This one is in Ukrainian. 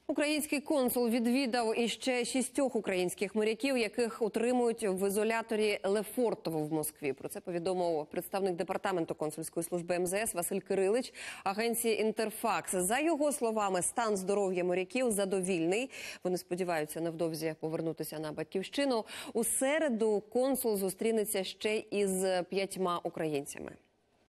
Український консул відвідав іще 6 українських моряків, яких утримують в ізоляторі Лефортово в Москві. Про це повідомив представник департаменту консульської служби МЗС Василь Кирилич агенції «Інтерфакс». За його словами, стан здоров'я моряків задовільний. Вони сподіваються невдовзі повернутися на батьківщину. У середу консул зустрінеться ще із 5 українцями.